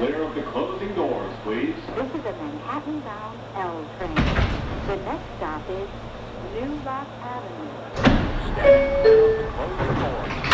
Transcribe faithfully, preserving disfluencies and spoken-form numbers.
clear of the closing doors, please. This is a Manhattan-bound L train. The next stop is New Rock Avenue. Stand clear of the closing doors.